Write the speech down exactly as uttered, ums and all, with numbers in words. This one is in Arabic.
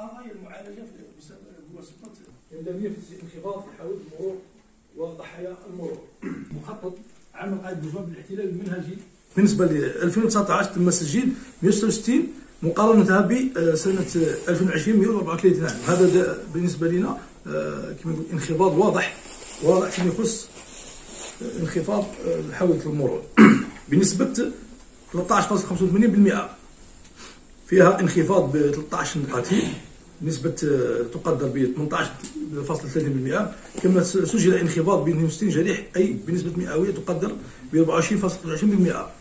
ما هي المعالجه بواسطه الاولويه في انخفاض في حوادث المرور وضحايا المرور؟ مخطط عام قائد بجواب الاحتلال المنهجي بالنسبه ل ألفين وتسعطاش تم تسجيل مئة وستة وستين مقارنه بسنه ألفين وعشرين مئة وأربعة وثلاثين عام. هذا بالنسبه لنا كما نقول انخفاض واضح واضح فيما يخص انخفاض حوادث المرور بنسبه ثلاثة عشر فاصلة خمسة وثمانين بالمئة. فيها انخفاض ب ثلاثة عشر قتيل نسبة تقدر ب ثمانية عشر فاصلة ثلاثين بالمئة، كما سجل انخفاض ب اثنين وستين جريح أي بنسبة مئوية تقدر ب أربعة وعشرين فاصلة ثلاثة وعشرين بالمئة.